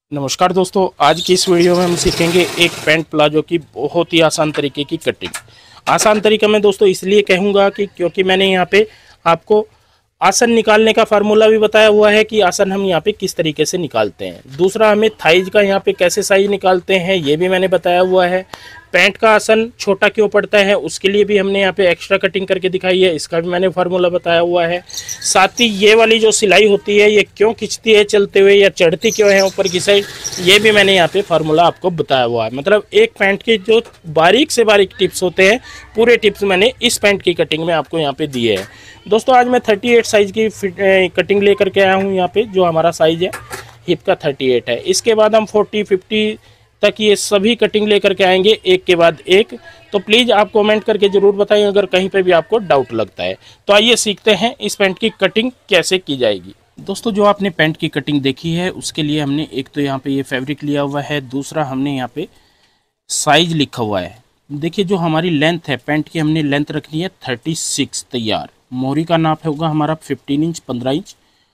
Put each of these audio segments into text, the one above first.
नमस्कार दोस्तों, आज की इस वीडियो में हम सीखेंगे एक पैंट प्लाजो की बहुत ही आसान तरीके की कटिंग। आसान तरीका मैं दोस्तों इसलिए कहूँगा कि क्योंकि मैंने यहाँ पे आपको आसन निकालने का फार्मूला भी बताया हुआ है कि आसन हम यहाँ पे किस तरीके से निकालते हैं। दूसरा, हमें थाइज का यहाँ पे कैसे साइज निकालते हैं ये भी मैंने बताया हुआ है। पैंट का आसन छोटा क्यों पड़ता है उसके लिए भी हमने यहाँ पे एक्स्ट्रा कटिंग करके दिखाई है, इसका भी मैंने फार्मूला बताया हुआ है। साथ ही ये वाली जो सिलाई होती है ये क्यों खिंचती है चलते हुए या चढ़ती क्यों है ऊपर की साइड, ये भी मैंने यहाँ पे फार्मूला आपको बताया हुआ है। मतलब एक पैंट के जो बारीक से बारीक टिप्स होते हैं, पूरे टिप्स मैंने इस पैंट की कटिंग में आपको यहाँ पे दिए हैं। दोस्तों आज मैं 38 साइज की कटिंग लेकर के आया हूँ। यहाँ पे जो हमारा साइज है हिप का 38 है। इसके बाद हम 40-50 तक ये सभी कटिंग लेकर के आएंगे एक के बाद एक। तो प्लीज़ आप कमेंट करके ज़रूर बताएं अगर कहीं पे भी आपको डाउट लगता है। तो आइए सीखते हैं इस पैंट की कटिंग कैसे की जाएगी। दोस्तों जो आपने पैंट की कटिंग देखी है उसके लिए हमने एक तो यहाँ पे ये फैब्रिक लिया हुआ है, दूसरा हमने यहाँ पे साइज लिखा हुआ है। देखिए जो हमारी लेंथ है पैंट की, हमने लेंथ रखनी है 36 तैयार। मोहरी का नाप होगा हमारा 15 इंच 15 इंच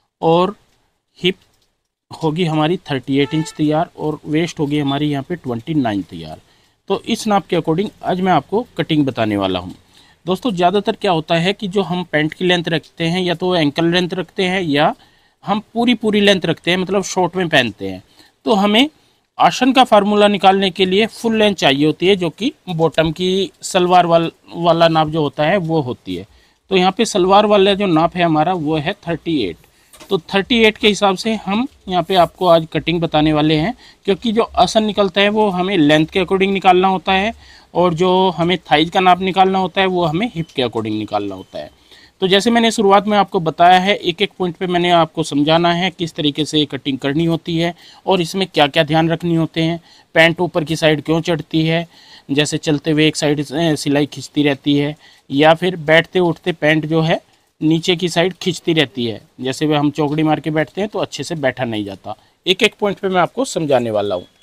और हिप होगी हमारी 38 इंच तैयार और वेस्ट होगी हमारी यहाँ पे 29 तैयार। तो इस नाप के अकॉर्डिंग आज मैं आपको कटिंग बताने वाला हूँ। दोस्तों ज़्यादातर क्या होता है कि जो हम पैंट की लेंथ रखते हैं या तो एंकल लेंथ रखते हैं या हम पूरी लेंथ रखते हैं, मतलब शॉर्ट में पहनते हैं। तो हमें आसन का फार्मूला निकालने के लिए फुल लेंथ चाहिए होती है, जो कि बॉटम की सलवार वाला नाप जो होता है वो होती है। तो यहाँ पे सलवार वाला जो नाप है हमारा वो है 38। तो 38 के हिसाब से हम यहाँ पे आपको आज कटिंग बताने वाले हैं, क्योंकि जो आसन निकलता है वो हमें लेंथ के अकॉर्डिंग निकालना होता है और जो हमें थाइज का नाप निकालना होता है वो हमें हिप के अकॉर्डिंग निकालना होता है। तो जैसे मैंने शुरुआत में आपको बताया है, एक एक पॉइंट पे मैंने आपको समझाना है किस तरीके से कटिंग करनी होती है और इसमें क्या क्या ध्यान रखनी होते हैं। पैंट ऊपर की साइड क्यों चढ़ती है, जैसे चलते हुए एक साइड सिलाई खिंचती रहती है, या फिर बैठते उठते पैंट जो है नीचे की साइड खिंचती रहती है, जैसे वह हम चौकड़ी मार के बैठते हैं तो अच्छे से बैठा नहीं जाता। एक एक पॉइंट पे मैं आपको समझाने वाला हूँ।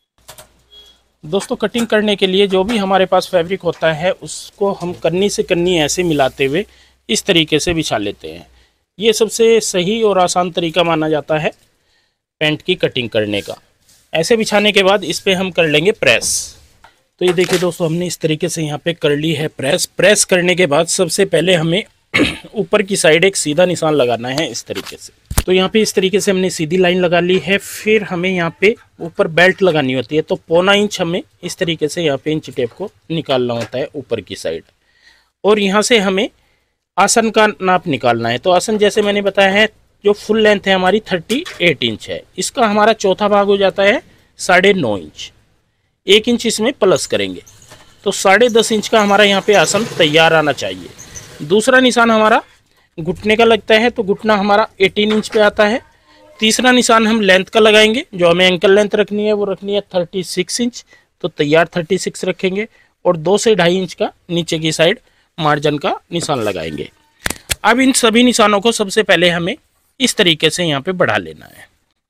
दोस्तों कटिंग करने के लिए जो भी हमारे पास फैब्रिक होता है उसको हम कन्नी से कन्नी ऐसे मिलाते हुए इस तरीके से बिछा लेते हैं। ये सबसे सही और आसान तरीका माना जाता है पैंट की कटिंग करने का। ऐसे बिछाने के बाद इस पर हम कर लेंगे प्रेस। तो ये देखिए दोस्तों, हमने इस तरीके से यहाँ पे कर ली है प्रेस। प्रेस करने के बाद सबसे पहले हमें ऊपर की साइड एक सीधा निशान लगाना है इस तरीके से। तो यहाँ पे इस तरीके से हमने सीधी लाइन लगा ली है। फिर हमें यहाँ पे ऊपर बेल्ट लगानी होती है, तो 1.25 इंच हमें इस तरीके से यहाँ पे इंच टेप को निकालना होता है ऊपर की साइड। और यहाँ से हमें आसन का नाप निकालना है। तो आसन जैसे मैंने बताया है, जो फुल लेंथ है हमारी 38 इंच है, इसका हमारा चौथा भाग हो जाता है 9.5 इंच। 1 इंच इसमें प्लस करेंगे तो 10.5 इंच का हमारा यहाँ पे आसन तैयार आना चाहिए। दूसरा निशान हमारा घुटने का लगता है, तो घुटना हमारा 18 इंच पे आता है। तीसरा निशान हम लेंथ का लगाएंगे, जो हमें एंकल लेंथ रखनी है वो रखनी है 36 इंच, तो तैयार 36 रखेंगे। और 2 से 2.5 इंच का नीचे की साइड मार्जिन का निशान लगाएंगे। अब इन सभी निशानों को सबसे पहले हमें इस तरीके से यहाँ पे बढ़ा लेना है।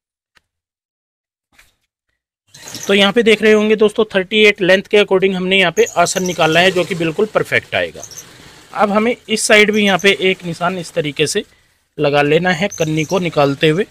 तो यहाँ पे देख रहे होंगे दोस्तों, 38 लेंथ के अकॉर्डिंग हमने यहाँ पे आसन निकालना है, जो कि बिल्कुल परफेक्ट आएगा। अब हमें इस साइड भी यहाँ पे एक निशान इस तरीके से लगा लेना है कन्नी को निकालते हुए।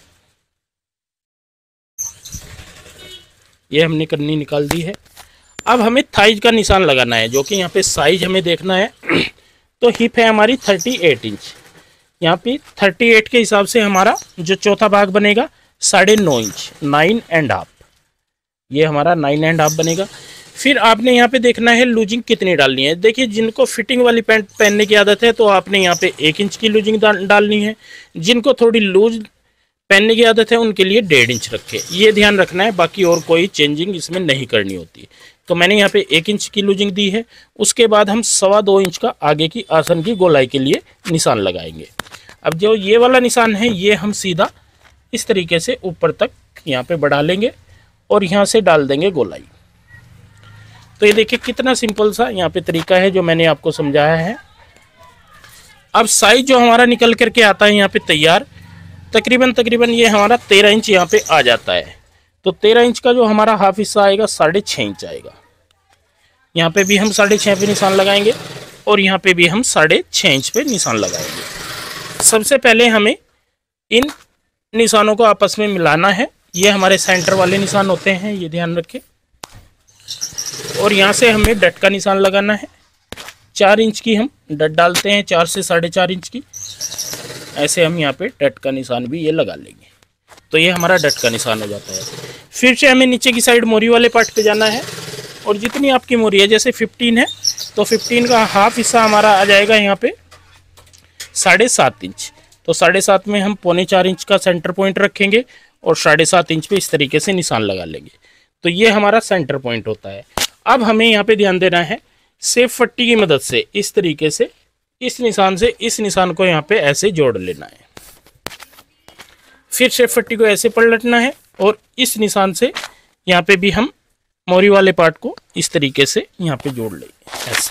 ये हमने कन्नी निकाल दी है। अब हमें थाइज का निशान लगाना है, जो कि यहाँ पे साइज हमें देखना है। तो हिप है हमारी 38 इंच। यहाँ पे 38 के हिसाब से हमारा जो चौथा भाग बनेगा 9.5 इंच, 9.5। ये हमारा 9.5 बनेगा। फिर आपने यहाँ पे देखना है लूजिंग कितनी डालनी है। देखिए जिनको फिटिंग वाली पैंट पहनने की आदत है तो आपने यहाँ पे 1 इंच की लूजिंग डालनी है। जिनको थोड़ी लूज पहनने की आदत है उनके लिए 1.5 इंच रखे, ये ध्यान रखना है। बाकी और कोई चेंजिंग इसमें नहीं करनी होती। तो मैंने यहाँ पे 1 इंच की लूजिंग दी है। उसके बाद हम 2.25 इंच का आगे की आसन की गोलाई के लिए निशान लगाएंगे। अब जो ये वाला निशान है ये हम सीधा इस तरीके से ऊपर तक यहाँ पे बढ़ा लेंगे और यहाँ से डाल देंगे गोलाई। तो ये देखिए कितना सिंपल सा यहाँ पे तरीका है जो मैंने आपको समझाया है। अब साइज जो हमारा निकल करके आता है यहाँ पे तैयार, तकरीबन ये हमारा 13 इंच यहाँ पे आ जाता है। तो 13 इंच का जो हमारा हाफ हिस्सा आएगा 6.5 इंच आएगा। यहाँ पे भी हम 6.5 पे निशान लगाएंगे और यहाँ पे भी हम 6.5 इंच पे निशान लगाएंगे। सबसे पहले हमें इन निशानों को आपस में मिलाना है ये हमारे सेंटर वाले निशान होते हैं, ये ध्यान रखें। और यहाँ से हमें डट का निशान लगाना है। 4 इंच की हम डट डालते हैं, 4 से 4.5 इंच की। ऐसे हम यहाँ पे डट का निशान भी ये लगा लेंगे, तो ये हमारा डट का निशान हो जाता है। फिर से हमें नीचे की साइड मोरी वाले पार्ट पे जाना है, और जितनी आपकी मोरी है, जैसे 15 है तो 15 का हाफ हिस्सा हमारा आ जाएगा यहाँ पे 7.5 इंच। तो 7.5 में हम 3.25 इंच का सेंटर पॉइंट रखेंगे और 7.5 इंच पे इस तरीके से निशान लगा लेंगे। तो ये हमारा सेंटर पॉइंट होता है। अब हमें यहाँ पे ध्यान देना है, सेफ पट्टी की मदद से इस तरीके से इस निशान से इस निशान को यहाँ पे ऐसे जोड़ लेना है। फिर सेफ पट्टी को ऐसे पलटना है और इस निशान से यहाँ पे भी हम मोरी वाले पार्ट को इस तरीके से यहाँ पे जोड़ लेंगे ऐसे।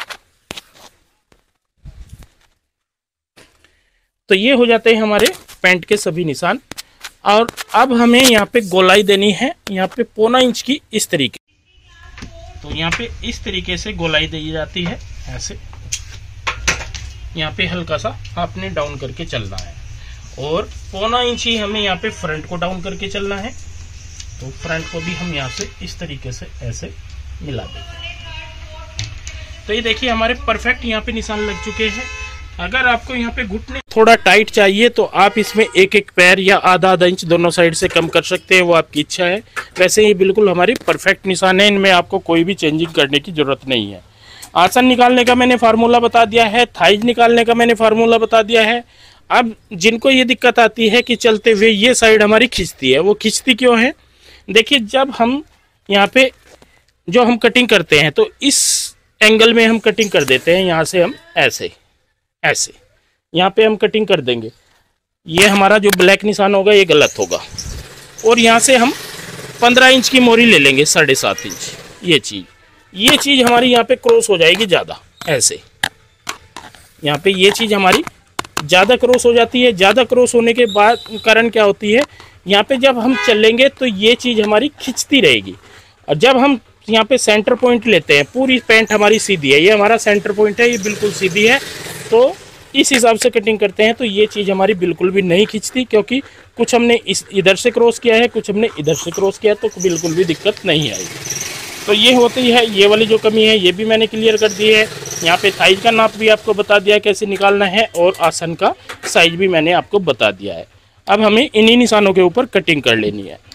तो ये हो जाते हैं हमारे पैंट के सभी निशान। और अब हमें यहाँ पे गोलाई देनी है, यहाँ पे 1.25 इंच की इस तरीके। तो यहाँ पे इस तरीके से गोलाई दी जाती है ऐसे। यहाँ पे हल्का सा आपने डाउन करके चलना है, और 1.25 इंच ही हमें यहाँ पे फ्रंट को डाउन करके चलना है। तो फ्रंट को भी हम यहाँ से इस तरीके से ऐसे मिला देंगे। तो ये देखिए हमारे परफेक्ट यहाँ पे निशान लग चुके हैं। अगर आपको यहाँ पे घुटने थोड़ा टाइट चाहिए तो आप इसमें एक पैर या आधा इंच दोनों साइड से कम कर सकते हैं, वो आपकी इच्छा है। वैसे ये बिल्कुल हमारी परफेक्ट निशान है, इनमें आपको कोई भी चेंजिंग करने की जरूरत नहीं है। आसन निकालने का मैंने फार्मूला बता दिया है, थाइज निकालने का मैंने फार्मूला बता दिया है। अब जिनको ये दिक्कत आती है कि चलते हुए ये साइड हमारी खिंचती है, वो खिंचती क्यों है? देखिए, जब हम यहाँ पे जो हम कटिंग करते हैं तो इस एंगल में हम कटिंग कर देते हैं। यहाँ से हम ऐसे ऐसे यहाँ पे हम कटिंग कर देंगे। ये हमारा जो ब्लैक निशान होगा ये गलत होगा। और यहाँ से हम 15 इंच की मोरी ले लेंगे, 7.5 इंच। ये चीज़ हमारी यहाँ पे क्रॉस हो जाएगी ज़्यादा ऐसे। यहाँ पे ये चीज़ हमारी ज़्यादा क्रॉस हो जाती है। ज़्यादा क्रॉस होने के बाद कारण क्या होती है, यहाँ पे जब हम चलेंगे तो ये चीज़ हमारी खिंचती रहेगी। और जब हम यहाँ पे सेंटर पॉइंट लेते हैं, पूरी पैंट हमारी सीधी है, ये हमारा सेंटर पॉइंट है, ये बिल्कुल सीधी है। तो इस हिसाब से कटिंग करते हैं तो ये चीज़ हमारी बिल्कुल भी नहीं खिंचती, क्योंकि कुछ हमने इधर से क्रॉस किया है, कुछ हमने इधर से क्रॉस किया, तो बिल्कुल भी दिक्कत नहीं आएगी। तो ये होती है, ये वाली जो कमी है ये भी मैंने क्लियर कर दी है। यहाँ पे साइज का नाप भी आपको बता दिया कैसे निकालना है, और आसन का साइज भी मैंने आपको बता दिया है। अब हमें इन्हीं निशानों के ऊपर कटिंग कर लेनी है।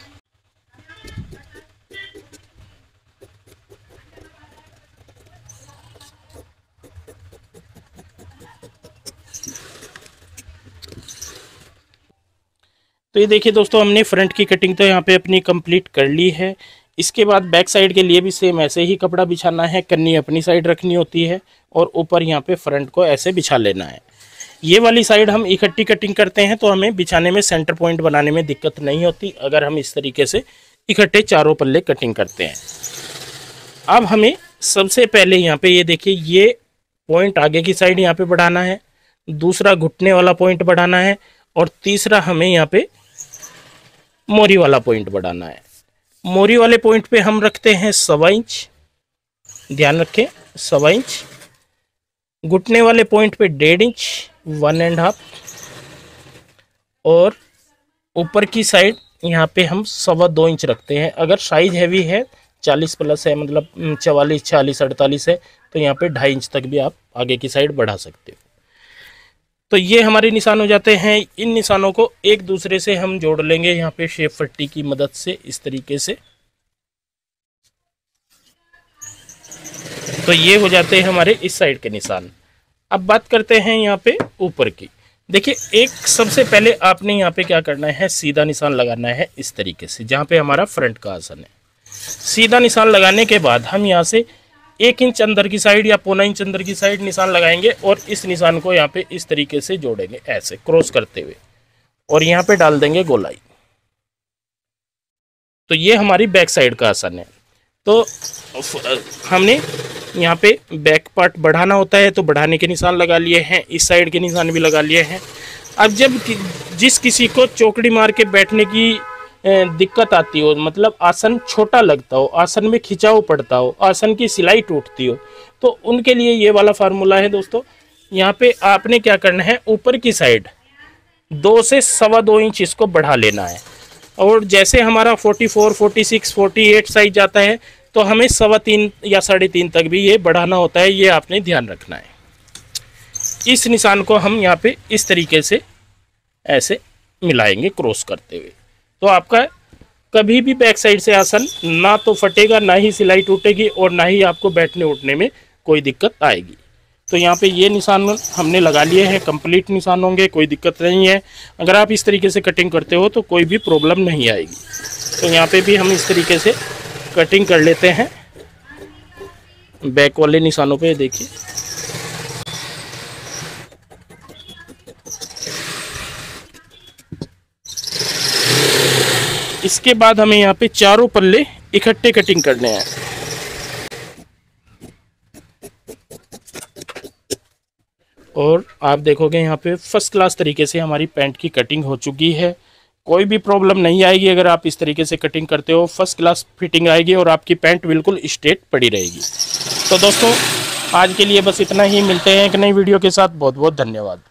तो ये देखिए दोस्तों, हमने फ्रंट की कटिंग तो यहाँ पे अपनी कंप्लीट कर ली है। इसके बाद बैक साइड के लिए भी सेम ऐसे ही कपड़ा बिछाना है। कन्नी अपनी साइड रखनी होती है और ऊपर यहाँ पे फ्रंट को ऐसे बिछा लेना है। ये वाली साइड हम इकट्ठी कटिंग करते हैं तो हमें बिछाने में, सेंटर पॉइंट बनाने में दिक्कत नहीं होती, अगर हम इस तरीके से इकट्ठे चारों पल्ले कटिंग करते हैं। अब हमें सबसे पहले यहाँ पे ये देखिए, ये पॉइंट आगे की साइड यहाँ पे बढ़ाना है, दूसरा घुटने वाला पॉइंट बढ़ाना है, और तीसरा हमें यहाँ पे मोरी वाला पॉइंट बढ़ाना है। मोरी वाले पॉइंट पे हम रखते हैं 1.25 इंच, ध्यान रखें 1.25 इंच। घुटने वाले पॉइंट पे 1.5 इंच, 1.5। और ऊपर की साइड यहाँ पे हम 2.25 इंच रखते हैं। अगर साइज हैवी है, 40 प्लस है, मतलब 44, 46, 48 है, तो यहाँ पे 2.5 इंच तक भी आप आगे की साइड बढ़ा सकते हो। तो ये हमारे निशान हो जाते हैं। इन निशानों को एक दूसरे से हम जोड़ लेंगे यहाँ पे शेप पट्टी की मदद से इस तरीके से। तो ये हो जाते हैं हमारे इस साइड के निशान। अब बात करते हैं यहाँ पे ऊपर की। देखिए, एक सबसे पहले आपने यहाँ पे क्या करना है, सीधा निशान लगाना है इस तरीके से, जहाँ पे हमारा फ्रंट का आसन है। सीधा निशान लगाने के बाद हम यहाँ से 1 इंच अंदर की साइड या 1.25 इंच अंदर की साइड निशान लगाएंगे, और इस निशान को यहाँ पे इस तरीके से जोड़ेंगे ऐसे क्रॉस करते हुए, और यहाँ पे डाल देंगे गोलाई। तो ये हमारी बैक साइड का आसन है। तो हमने यहाँ पे बैक पार्ट बढ़ाना होता है तो बढ़ाने के निशान लगा लिए हैं, इस साइड के निशान भी लगा लिए हैं। अब जब जिस किसी को चौकड़ी मार के बैठने की दिक्कत आती हो, मतलब आसन छोटा लगता हो, आसन में खिंचाव पड़ता हो, आसन की सिलाई टूटती हो, तो उनके लिए ये वाला फार्मूला है दोस्तों। यहाँ पे आपने क्या करना है, ऊपर की साइड 2 से 2.25 इंच इसको बढ़ा लेना है। और जैसे हमारा 44, 46, 48 साइज जाता है तो हमें 3.25 या 3.5 तक भी ये बढ़ाना होता है, ये आपने ध्यान रखना है। इस निशान को हम यहाँ पे इस तरीके से ऐसे मिलाएंगे क्रॉस करते हुए, तो आपका कभी भी बैक साइड से आसन ना तो फटेगा, ना ही सिलाई टूटेगी और ना ही आपको बैठने उठने में कोई दिक्कत आएगी। तो यहाँ पे ये निशान हमने लगा लिए हैं, कंप्लीट निशान होंगे, कोई दिक्कत नहीं है। अगर आप इस तरीके से कटिंग करते हो तो कोई भी प्रॉब्लम नहीं आएगी। तो यहाँ पे भी हम इस तरीके से कटिंग कर लेते हैं बैक वाले निशानों पे। देखिए इसके बाद हमें यहाँ पे चारों पल्ले इकट्ठे कटिंग करने हैं। और आप देखोगे यहाँ पे फर्स्ट क्लास तरीके से हमारी पैंट की कटिंग हो चुकी है। कोई भी प्रॉब्लम नहीं आएगी अगर आप इस तरीके से कटिंग करते हो, फर्स्ट क्लास फिटिंग आएगी और आपकी पैंट बिल्कुल स्ट्रेट पड़ी रहेगी। तो दोस्तों आज के लिए बस इतना ही, मिलते हैं एक नई वीडियो के साथ। बहुत बहुत धन्यवाद।